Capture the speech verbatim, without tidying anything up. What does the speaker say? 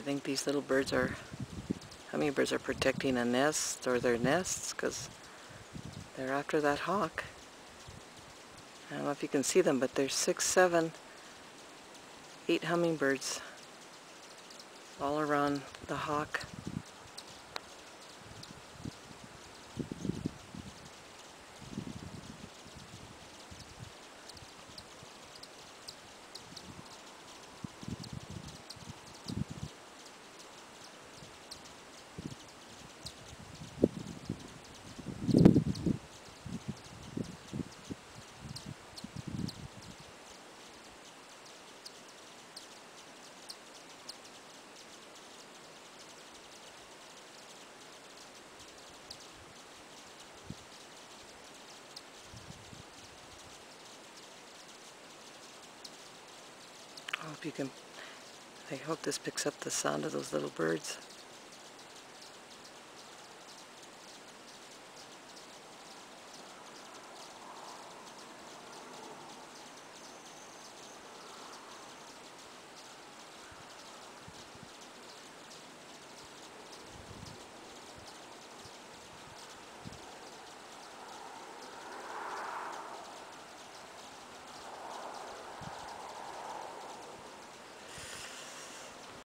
think these little birds are, hummingbirds are protecting a nest or their nests because they're after that hawk. I don't know if you can see them, but there's six, seven, eight hummingbirds all around the hawk. I hope you can, I hope this picks up the sound of those little birds.